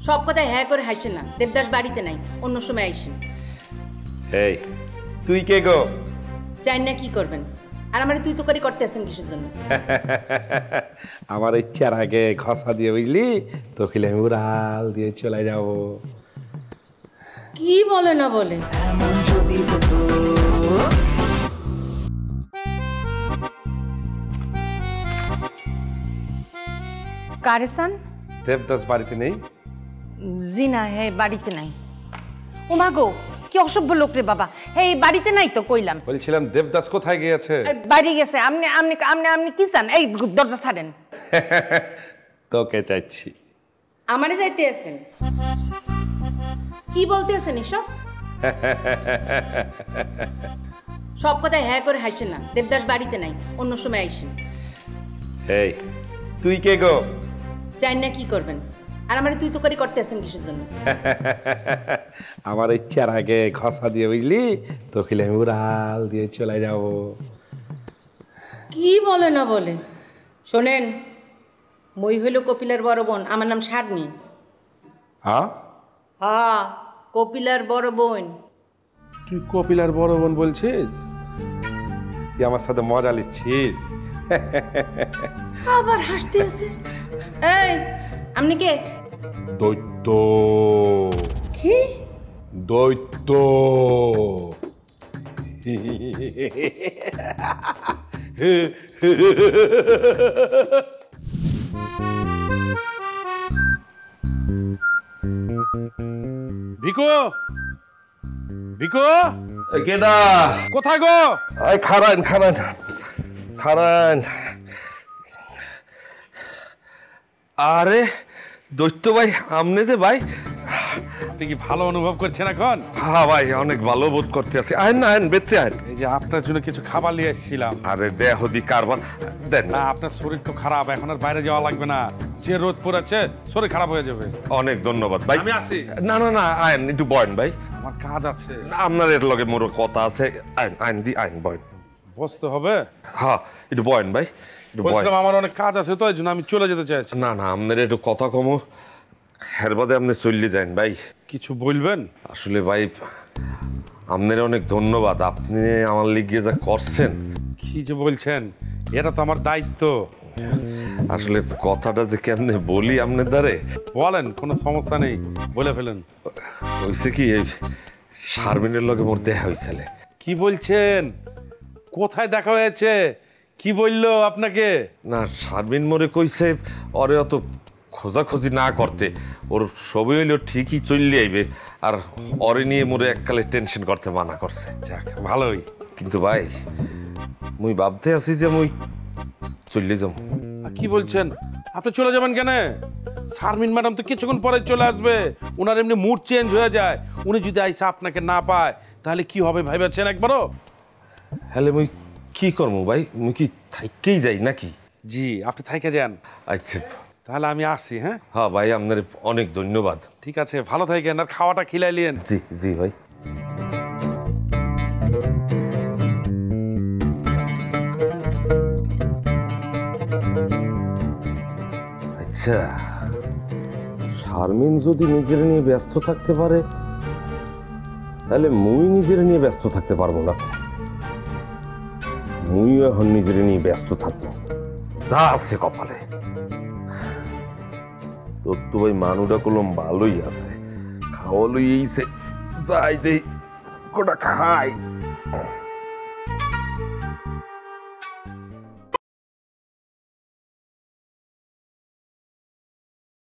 সব কথায় হ্যাঁ করে হাসেন না। দেবদাস বাড়িতে নাই, অন্য সময় আইসেন। এই তুই কে গো? চাই না কি করবেন? আর আমারে তুই তো করে করতে আসেন কিসের জন্য? আমার ইচ্ছার আগে ঘষা দিয়ে বুঝলি তো খেলে আমি উড়াল দিয়ে চলে যাব। কি বলে না বলে? এমন যদি হতো। কারেসান দেবদাস বাড়িতে নেই? জি না, হে বাড়িতে নাই। ও মা গো, কি অসভ্য লোক রে বাবা। এই বাড়িতে নাই তো কইলাম। বলছিলাম দেবদাস কোথায় গিয়েছে? বাইরে গেছে। আপনি আপনি আপনি আপনি কি চান? এই দরজা ছাড়েন। তোকে চাইছি। আমারে যাইতে আছেন? কি বলতে আছেন এসব? সব কথায় হ্যাঁ করে হাসেন না। দেবদাস বাড়িতে নাই, অন্য সময় আইসেন। এই তুই কে গো? চাই না কি করবেন? আর আমারে তুই তো করে করতে আসেন কিসের জন্য? আমার ইচ্ছার আগে ঘষা দিয়ে বুঝলি তো খেলে আমি উড়াল দিয়ে চলে যাব। কি বলে না বলে? শোনেন, মই হইল কপিলার বড় বোন, আমার নাম শারমি। হ্যাঁ, কপিলার বড় বোন। তুই কপিলার বড় বোন বলছিস? তুই আমার সাথে মজা নিচ্ছিস? আবার হাসতে আছে। এই আপনি কে? দৈত্য। কি দৈত্য? ভিকু, ভিকু, কেডা? কোথায় গো? খারান খারান খারান। আরে দৈত্য ভাই, আমনে যে ভাই? আপনি কি ভালো অনুভব করছেন এখন? হ্যাঁ ভাই, অনেক ভালো বোধ করতে আছি। আইন না, আইন বেঁচে আইন। এই যে আপনার জন্য কিছু খাবার নিয়ে এসেছিলাম। আরে দেহ দি কারবান দেন না, আপনার শরীর তো খারাপ, এখন আর বাইরে যাওয়া লাগবে না। যে রোদ পড়েছে শরীর খারাপ হয়ে যাবে। অনেক ধন্যবাদ ভাই। আমি আসি। না না না, আইন একটু বয়েন ভাই, আমার কাজ আছে। আপনার এর লগে মোর কথা আছে। আইন আইন দি আইন বয়েন। বসতে হবে? হ্যাঁ একটু বয়েন ভাই, একটু বয়েন। বলছিলাম আমার অনেক কাজ আছে তো, এই জন্য আমি চলে যেতে চাইছি। না না, আপনার একটু কথা কমো, হের বাদে আপনি চললে যান ভাই। কিছু বলবেন? আসলে ভাই আপনার অনেক ধন্যবাদ, আপনি আমার লিগিয়ে যা করছেন। কি যে বলছেন, এটা তো আমার দায়িত্ব। আসলে কথাটা যে কেমনে বলি আপনার দ্বারে। বলেন, কোনো সমস্যা নেই, বলে ফেলেন। হয়েছে কি, এই শারমিনের লগে মোর দেখা হয়েছিল। কি বলছেন? কোথায় দেখা হয়েছে? কি বললো আপনাকে? না, শারমিন মোরে কইছে ওরে অত খোঁজাখুঁজি না করতে, ওর সবই হইলো ঠিকই চললে আইবে, আর ওরে নিয়ে মোরে এককালে টেনশন করতে মানা করছে। যাক, ভালোই। কিন্তু ভাই মুই ভাবতে আছি যে মুই চললে যাব। কি বলছেন? আপনি চলে যাবেন কেন? শারমিন ম্যাডাম তো কিছুক্ষণ পরে চলে আসবে। ওনার এমনি মুড চেঞ্জ হয়ে যায়। উনি যদি আইসা আপনাকে না পায় তাহলে কি হবে ভাইবেছেন একবারও? হ্যালে মুই কি করবো ভাই? মুই কি থাইকেই যাই নাকি? জি, আপনি থাইকে যান। আচ্ছা তাহলে আমি আসি। হ্যাঁ হ্যাঁ ভাই, আপনার অনেক ধন্যবাদ। ঠিক আছে, ভালো থাকেন, আর খাওয়াটা খিলাইলেন। জি জি ভাই। আচ্ছা, শারমিন যদি নিজের নিয়ে ব্যস্ত থাকতে পারে তাহলে মুই নিজের নিয়ে ব্যস্ত থাকতে পারবো না। মুই এখন নিজের নিয়ে ব্যস্ত থাকবো, যা আছে কপালে। তোর তো ভাই মানুটা কলম ভালোই আছে, খাওয়া লইছে, যাই দেই কোটা খাই।